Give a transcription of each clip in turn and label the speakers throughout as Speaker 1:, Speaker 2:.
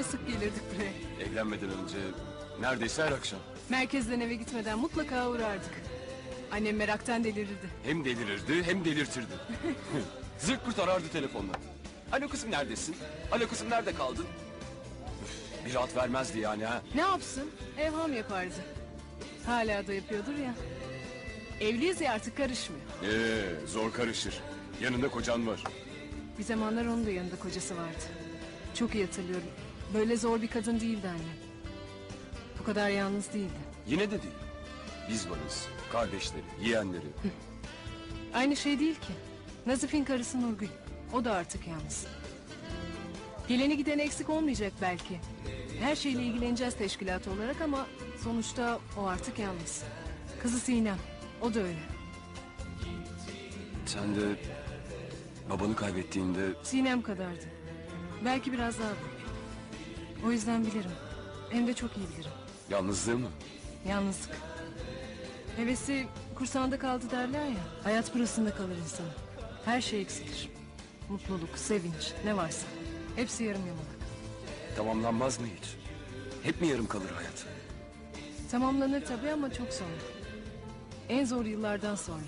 Speaker 1: ne sık gelirdik buraya.
Speaker 2: Evlenmeden önce neredeyse her akşam.
Speaker 1: Merkezden eve gitmeden mutlaka uğrardık. Annem meraktan delirirdi.
Speaker 2: Hem delirirdi hem delirtirdi. Zırt pırt arardı telefonla. Alo kızım neredesin? Alo kızım nerede kaldın? Üf, bir rahat vermezdi yani ha.
Speaker 1: Ne yapsın? Evham yapardı. Hala da yapıyordur ya. Evliyiz ya, artık karışmıyor.
Speaker 2: Zor karışır. Yanında kocan var.
Speaker 1: Bir zamanlar onun da yanında kocası vardı. Çok iyi hatırlıyorum. Böyle zor bir kadın değildi annem. Bu kadar yalnız değildi.
Speaker 2: Yine de değil. Biz varız. Kardeşleri, yeğenleri.
Speaker 1: Aynı şey değil ki. Nazif'in karısı Nurgül. O da artık yalnız. Geleni gideni eksik olmayacak belki. Her şeyle ilgileneceğiz teşkilat olarak ama sonuçta o artık yalnız. Kızı Sinem. O da öyle.
Speaker 2: Sen de babanı kaybettiğinde
Speaker 1: Sinem kadardı. Belki biraz daha büyük. O yüzden bilirim. Hem de çok iyi bilirim.
Speaker 2: yalnızlığı mı?
Speaker 1: Yalnızlık. Hevesi kursağında kaldı derler ya. Hayat burasında kalır insan. Her şey eksilir. Mutluluk, sevinç, ne varsa. Hepsi yarım yamalak.
Speaker 2: Tamamlanmaz mı hiç? Hep mi yarım kalır hayat?
Speaker 1: Tamamlanır tabii ama çok sonra. En zor yıllardan sonra.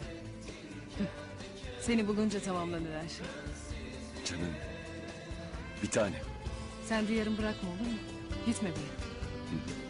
Speaker 1: Seni bulunca tamamlanır her şey.
Speaker 2: Canım. Bir tane.
Speaker 1: Sen de yarım bırakma, olur mu? Gitme bir yere.